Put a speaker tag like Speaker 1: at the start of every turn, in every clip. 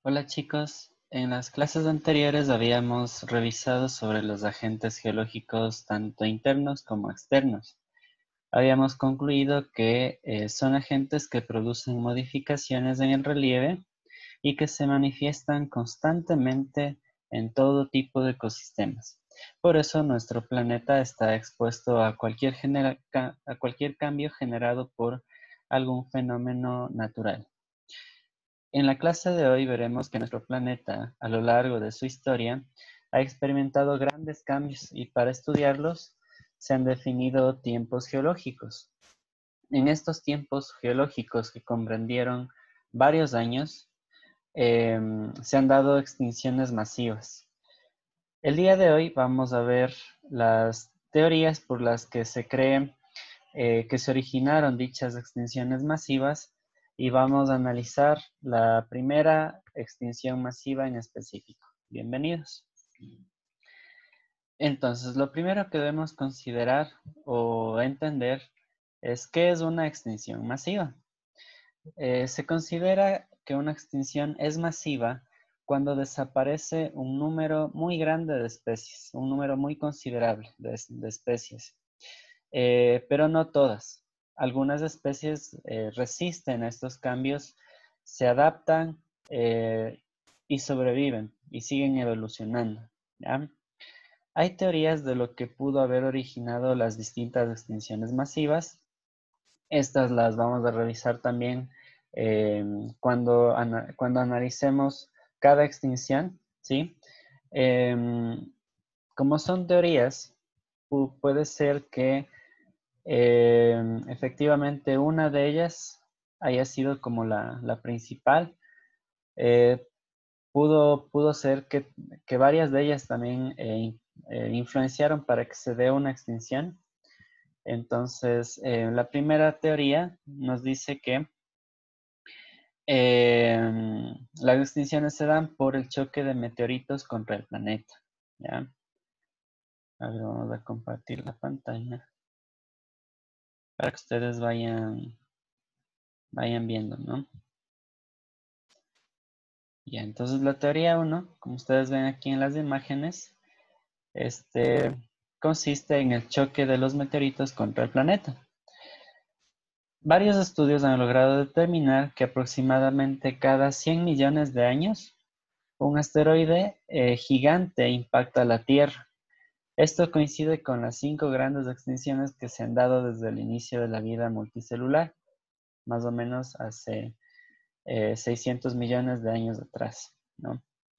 Speaker 1: Hola chicos, en las clases anteriores habíamos revisado sobre los agentes geológicos tanto internos como externos. Habíamos concluido que son agentes que producen modificaciones en el relieve y que se manifiestan constantemente en todo tipo de ecosistemas. Por eso nuestro planeta está expuesto a a cualquier cambio generado por algún fenómeno natural. En la clase de hoy veremos que nuestro planeta, a lo largo de su historia, ha experimentado grandes cambios y para estudiarlos se han definido tiempos geológicos. En estos tiempos geológicos que comprendieron varios años, se han dado extinciones masivas. El día de hoy vamos a ver las teorías por las que se cree que se originaron dichas extinciones masivas y vamos a analizar la primera extinción masiva en específico. Bienvenidos. Entonces, lo primero que debemos considerar o entender es qué es una extinción masiva. Se considera que una extinción es masiva cuando desaparece un número muy grande de especies, un número muy considerable de especies. Pero no todas. Algunas especies resisten a estos cambios, se adaptan y sobreviven y siguen evolucionando, ¿ya? Hay teorías de lo que pudo haber originado las distintas extinciones masivas. Estas las vamos a revisar también cuando analicemos cada extinción, ¿sí? Como son teorías, puede ser que efectivamente, una de ellas haya sido como la principal. Eh, pudo ser que varias de ellas también influenciaron para que se dé una extinción. Entonces, la primera teoría nos dice que las extinciones se dan por el choque de meteoritos contra el planeta. ¿Ya? A ver, vamos a compartir la pantalla para que ustedes vayan viendo, ¿no? Ya, entonces la teoría uno, como ustedes ven aquí en las imágenes, este, consiste en el choque de los meteoritos contra el planeta. Varios estudios han logrado determinar que aproximadamente cada 100 millones de años, un asteroide gigante impacta la Tierra. Esto coincide con las 5 grandes extinciones que se han dado desde el inicio de la vida multicelular, más o menos hace 600 millones de años atrás, ¿no?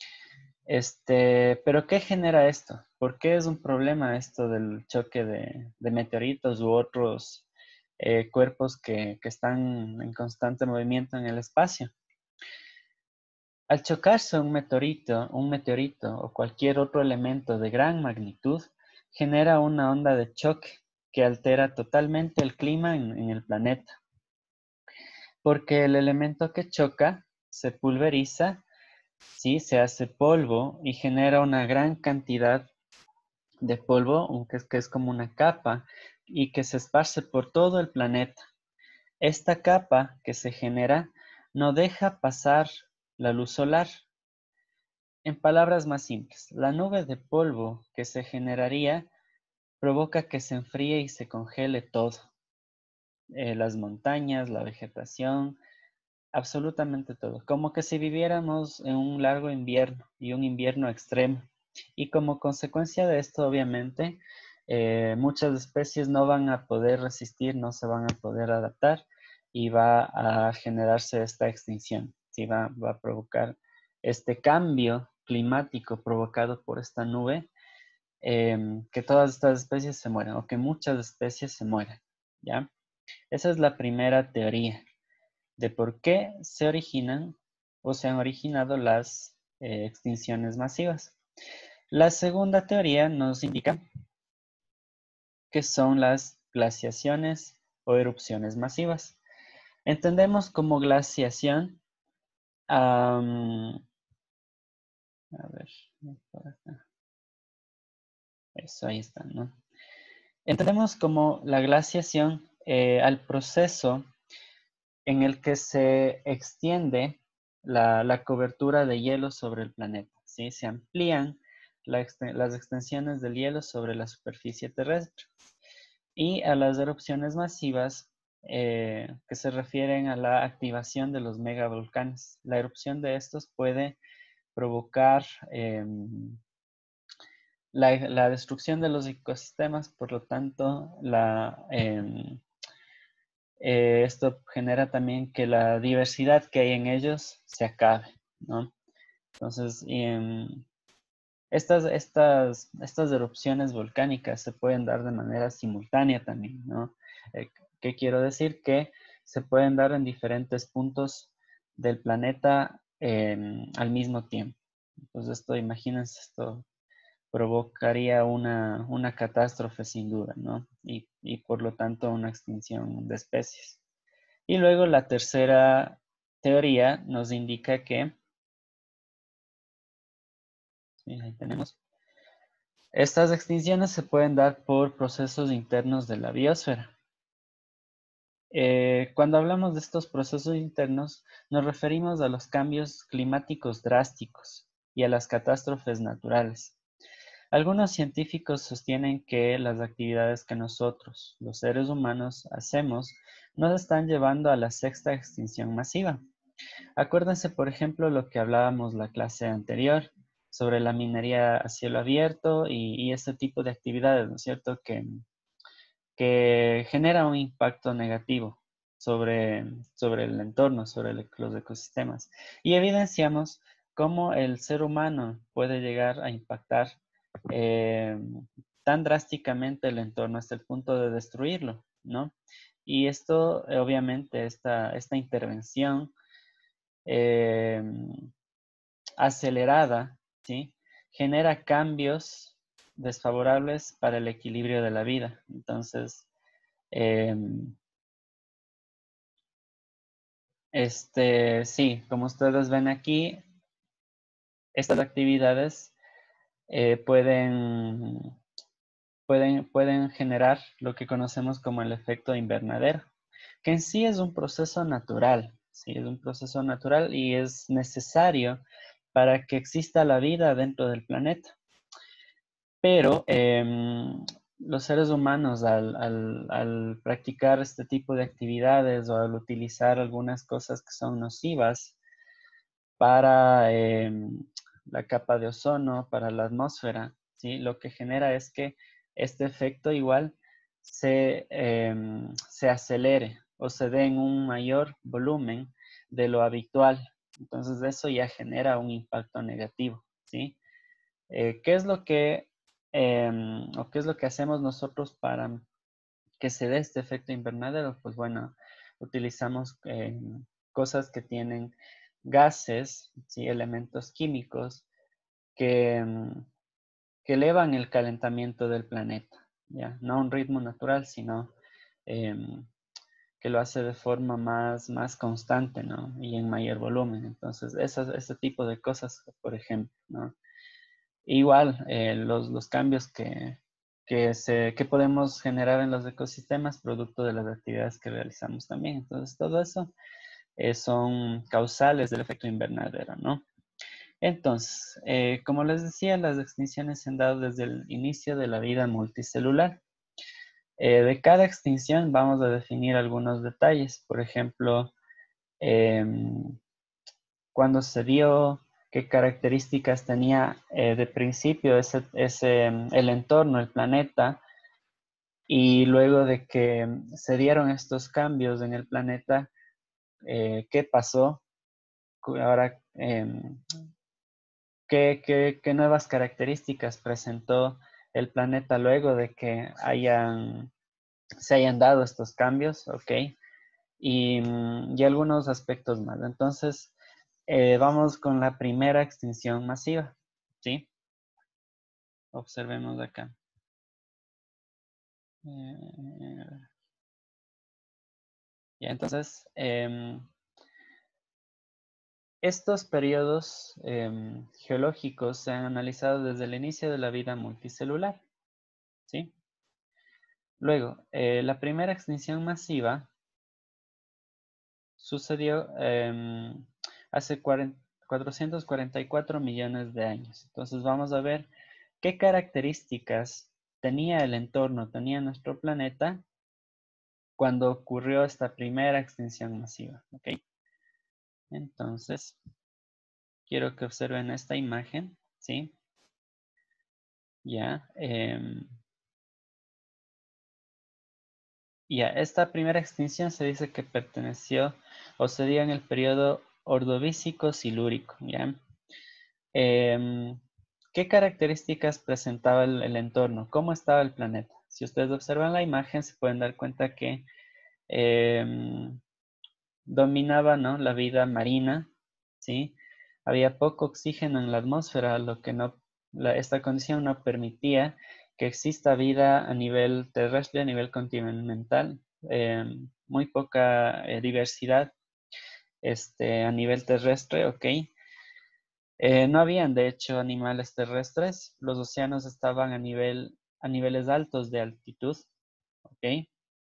Speaker 1: Pero ¿qué genera esto? ¿Por qué es un problema esto del choque de meteoritos u otros cuerpos que están en constante movimiento en el espacio? Al chocarse un meteorito o cualquier otro elemento de gran magnitud, genera una onda de choque que altera totalmente el clima en el planeta, porque el elemento que choca se pulveriza, ¿sí? Se hace polvo y genera una gran cantidad de polvo, que es como una capa, y que se esparce por todo el planeta. Esta capa que se genera no deja pasar la luz solar. En palabras más simples, la nube de polvo que se generaría provoca que se enfríe y se congele todo. Las montañas, la vegetación, absolutamente todo. Como que si viviéramos en un largo invierno y un invierno extremo. Y como consecuencia de esto, obviamente, muchas especies no van a poder resistir, no se van a poder adaptar y va a generarse esta extinción. ¿Sí? Va a provocar este cambio climático provocado por esta nube, que todas estas especies se mueran o que muchas especies se mueran. ¿Ya? Esa es la primera teoría de por qué se originan o se han originado las extinciones masivas. La segunda teoría nos indica que son las glaciaciones o erupciones masivas. Entendemos como glaciación, a ver, por acá. Eso ahí está, ¿no? Entendemos como la glaciación al proceso en el que se extiende la cobertura de hielo sobre el planeta, ¿sí? Se amplían las extensiones del hielo sobre la superficie terrestre. Y a las erupciones masivas que se refieren a la activación de los megavolcanes. La erupción de estos puede provocar la destrucción de los ecosistemas, por lo tanto, esto genera también que la diversidad que hay en ellos se acabe, ¿no? Entonces, estas erupciones volcánicas se pueden dar de manera simultánea también, ¿no? ¿Qué quiero decir? Que se pueden dar en diferentes puntos del planeta al mismo tiempo. Entonces, imagínense, esto provocaría una catástrofe sin duda, ¿no? Y por lo tanto una extinción de especies. Y luego la tercera teoría nos indica que, sí, ahí tenemos, estas extinciones se pueden dar por procesos internos de la biosfera. Cuando hablamos de estos procesos internos, nos referimos a los cambios climáticos drásticos y a las catástrofes naturales. Algunos científicos sostienen que las actividades que nosotros, los seres humanos, hacemos nos están llevando a la sexta extinción masiva. Acuérdense, por ejemplo, lo que hablábamos la clase anterior sobre la minería a cielo abierto y este tipo de actividades, ¿no es cierto? Que genera un impacto negativo sobre el entorno, sobre los ecosistemas. Y evidenciamos cómo el ser humano puede llegar a impactar eh, tan drásticamente el entorno hasta el punto de destruirlo, ¿no? Y esto, obviamente, esta intervención eh, acelerada, ¿sí? Genera cambios desfavorables para el equilibrio de la vida. Entonces, em, sí, como ustedes ven aquí, estas actividades pueden generar lo que conocemos como el efecto invernadero, que en sí es un proceso natural, ¿sí? Es un proceso natural y es necesario para que exista la vida dentro del planeta. Pero los seres humanos al practicar este tipo de actividades o al utilizar algunas cosas que son nocivas para la capa de ozono, para la atmósfera, ¿sí? Lo que genera es que este efecto igual se acelere o se dé en un mayor volumen de lo habitual. Entonces eso ya genera un impacto negativo, ¿sí? ¿Qué es lo que, o qué es lo que hacemos nosotros para que se dé este efecto invernadero? Pues bueno, utilizamos cosas que tienen gases, ¿sí? Elementos químicos que, que elevan el calentamiento del planeta, ¿ya? No a un ritmo natural, sino em, que lo hace de forma más constante, ¿no? Y en mayor volumen. Entonces, ese tipo de cosas, por ejemplo, ¿no? Igual, los cambios que podemos generar en los ecosistemas producto de las actividades que realizamos también. Entonces, todo eso son causales del efecto invernadero, ¿no? Entonces, como les decía, las extinciones se han dado desde el inicio de la vida multicelular. De cada extinción vamos a definir algunos detalles. Por ejemplo, em, cuándo se dio, qué características tenía de principio el entorno, el planeta, y luego de que se dieron estos cambios en el planeta, qué pasó, ahora, qué nuevas características presentó el planeta luego de que se hayan dado estos cambios, ¿ok? Y algunos aspectos más. Entonces, vamos con la primera extinción masiva, ¿sí? Observemos acá. Ya, entonces, estos periodos geológicos se han analizado desde el inicio de la vida multicelular, ¿sí? Luego, la primera extinción masiva sucedió hace 444 millones de años. Entonces vamos a ver qué características tenía el entorno, tenía nuestro planeta cuando ocurrió esta primera extinción masiva. ¿Ok? Entonces, quiero que observen esta imagen, ¿sí? Ya. Esta primera extinción se dice que perteneció o se dio en el periodo Ordovícico-Silúrico, ¿ya? Em, ¿Qué características presentaba el entorno? ¿Cómo estaba el planeta? Si ustedes observan la imagen, se pueden dar cuenta que em, dominaba, ¿no?, la vida marina, ¿sí? Había poco oxígeno en la atmósfera, lo que esta condición no permitía que exista vida a nivel terrestre, a nivel continental, muy poca diversidad a nivel terrestre, ¿ok? No habían, de hecho, animales terrestres. Los océanos estaban a niveles altos de altitud, ¿ok?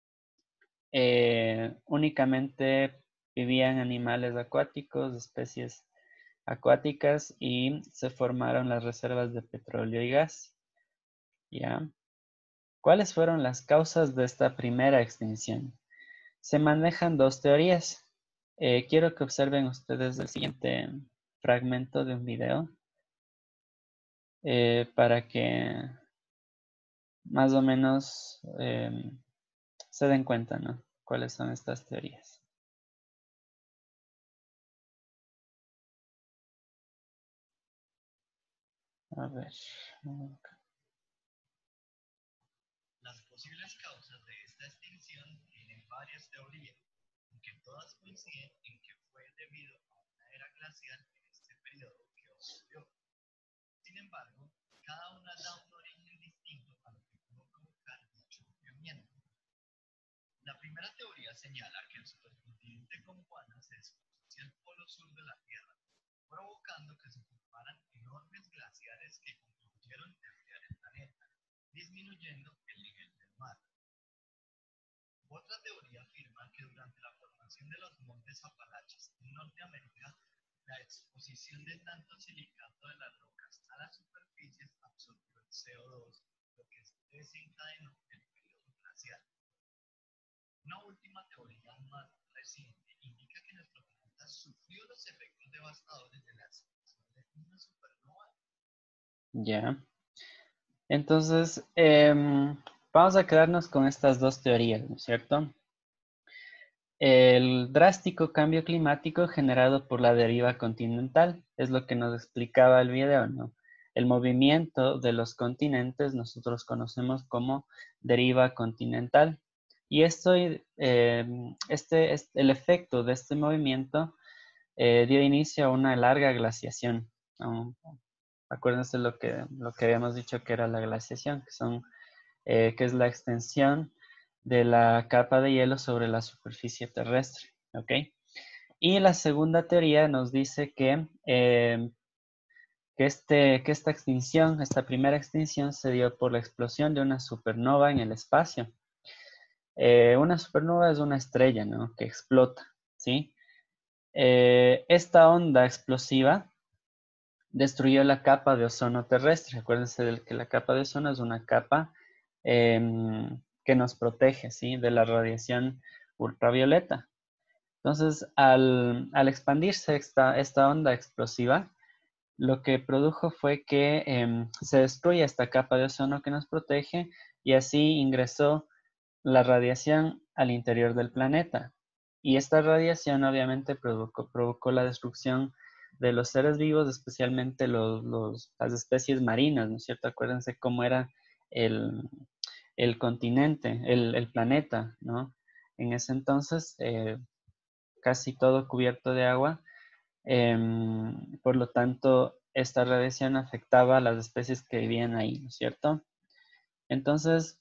Speaker 1: Únicamente vivían animales acuáticos, especies acuáticas, y se formaron las reservas de petróleo y gas, ¿ya? ¿Cuáles fueron las causas de esta primera extinción? Se manejan dos teorías. Quiero que observen ustedes el siguiente fragmento de un video para que más o menos se den cuenta, ¿no?, cuáles son estas teorías. A ver.
Speaker 2: Las posibles causas de esta extinción tienen varias teorías, aunque todas coinciden en que fue debido a una era glacial en este periodo que ocurrió. Sin embargo, cada una da un origen distinto a lo que pudo provocar dicho movimiento. La primera teoría señala que el supercontinente Gondwana se desplazó hacia el polo sur de la Tierra, provocando que se formaran enormes glaciares que contribuyeron a enfriar el planeta, disminuyendo el nivel del mar. Otra teoría afirma que durante la formación de los montes Apalaches en Norteamérica, la exposición de tanto silicato de las rocas a las superficies absorbió el CO2, lo que desencadenó el periodo glacial. Una última teoría más reciente indica que nuestro planeta sufrió los efectos devastadores de la explosión de una supernova.
Speaker 1: Ya. Entonces, vamos a quedarnos con estas dos teorías, ¿no es cierto? El drástico cambio climático generado por la deriva continental es lo que nos explicaba el video, ¿no? El movimiento de los continentes nosotros conocemos como deriva continental. Y el efecto de este movimiento dio inicio a una larga glaciación, ¿no? Acuérdense lo que habíamos dicho que era la glaciación, que es la extensión de la capa de hielo sobre la superficie terrestre, ¿ok? Y la segunda teoría nos dice que esta extinción, esta primera extinción se dio por la explosión de una supernova en el espacio. Una supernova es una estrella, ¿no?, que explota, ¿sí? Esta onda explosiva destruyó la capa de ozono terrestre. Acuérdense de que la capa de ozono es una capa que nos protege, ¿sí?, de la radiación ultravioleta. Entonces, al expandirse esta onda explosiva, lo que produjo fue que se destruya esta capa de ozono que nos protege, y así ingresó la radiación al interior del planeta. Y esta radiación obviamente provocó la destrucción de los seres vivos, especialmente las especies marinas, ¿no es cierto? Acuérdense cómo era el, el continente, el planeta, ¿no? En ese entonces, casi todo cubierto de agua. Por lo tanto, esta radiación afectaba a las especies que vivían ahí, ¿no es cierto? Entonces,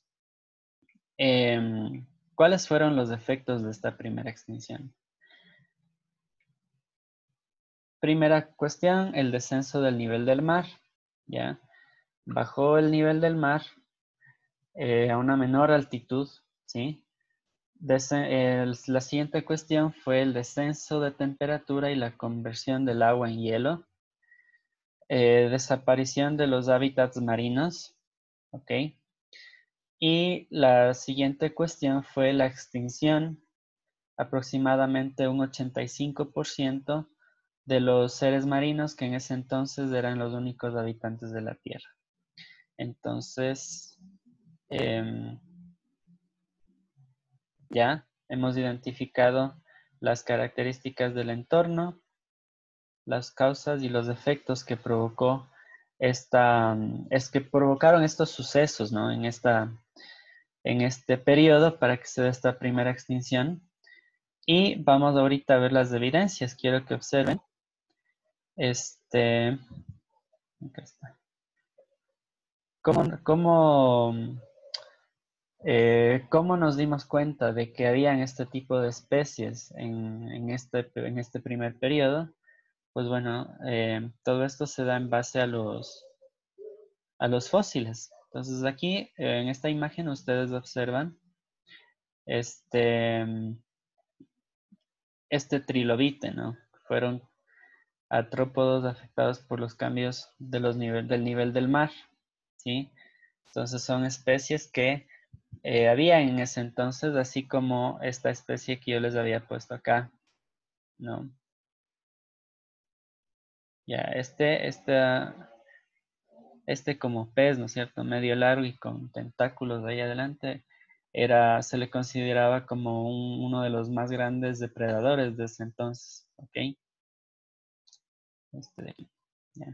Speaker 1: ¿cuáles fueron los efectos de esta primera extinción? Primera cuestión, el descenso del nivel del mar, ¿ya? Bajó el nivel del mar a una menor altitud, ¿sí? La siguiente cuestión fue el descenso de temperatura y la conversión del agua en hielo. Desaparición de los hábitats marinos. ¿Ok? Y la siguiente cuestión fue la extinción, aproximadamente un 85% de los seres marinos que en ese entonces eran los únicos habitantes de la Tierra. Entonces, ya hemos identificado las características del entorno, las causas y los efectos que provocó que provocaron estos sucesos, ¿no? En este periodo para que se dé esta primera extinción. Y vamos ahorita a ver las evidencias. Quiero que observen. Acá está. ¿Cómo nos dimos cuenta de que habían este tipo de especies en este primer periodo? Pues bueno, todo esto se da en base a los fósiles. Entonces aquí, en esta imagen, ustedes observan este, este trilobite, ¿no? Fueron artrópodos afectados por los cambios del nivel del mar, ¿sí? Entonces son especies que había en ese entonces, así como esta especie que yo les había puesto acá, ¿no? Ya, este como pez, ¿no es cierto? Medio largo y con tentáculos de ahí adelante, se le consideraba como uno de los más grandes depredadores de ese entonces, ¿ok? Este de aquí, ya.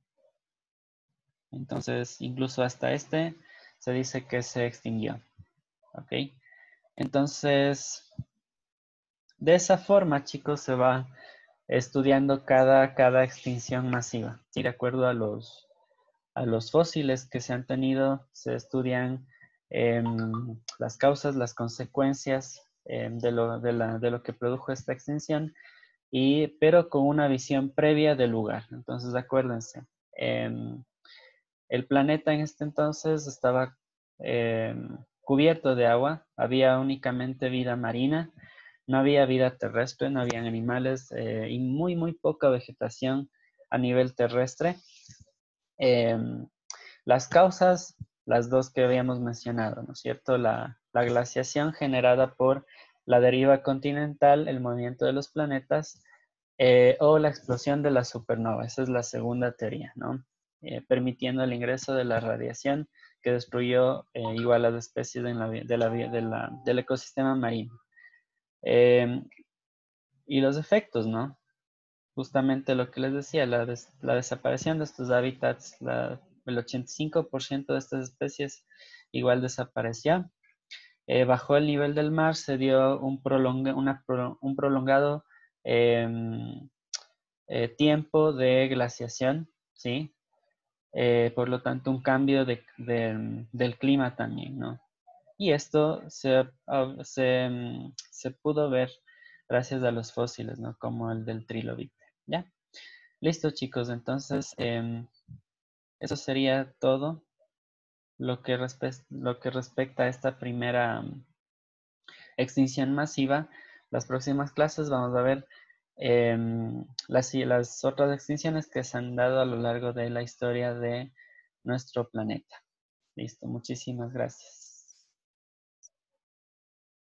Speaker 1: Entonces, incluso hasta se dice que se extinguió, ¿ok? Entonces, de esa forma, chicos, se va estudiando cada extinción masiva, ¿sí? De acuerdo a los fósiles que se han tenido, se estudian las causas, las consecuencias de lo que produjo esta extinción, pero con una visión previa del lugar. Entonces, acuérdense, el planeta en este entonces estaba cubierto de agua, había únicamente vida marina, no había vida terrestre, no habían animales y muy, muy poca vegetación a nivel terrestre. Las causas, las dos que habíamos mencionado, ¿no es cierto? La glaciación generada por la deriva continental, el movimiento de los planetas, o la explosión de la supernova. Esa es la segunda teoría, ¿no? Permitiendo el ingreso de la radiación que destruyó igual las especies del ecosistema marino. Y los efectos, ¿no? Justamente lo que les decía, la desaparición de estos hábitats, el 85% de estas especies igual desapareció. Bajó el nivel del mar, se dio un prolongado tiempo de glaciación, ¿sí? Por lo tanto, un cambio del clima también, ¿no? Y esto se pudo ver gracias a los fósiles, ¿no? Como el del trilobite, ¿ya? Listo, chicos. Entonces, eso sería todo lo que respecta a esta primera extinción masiva. Las próximas clases vamos a ver las otras extinciones que se han dado a lo largo de la historia de nuestro planeta. Listo, muchísimas gracias.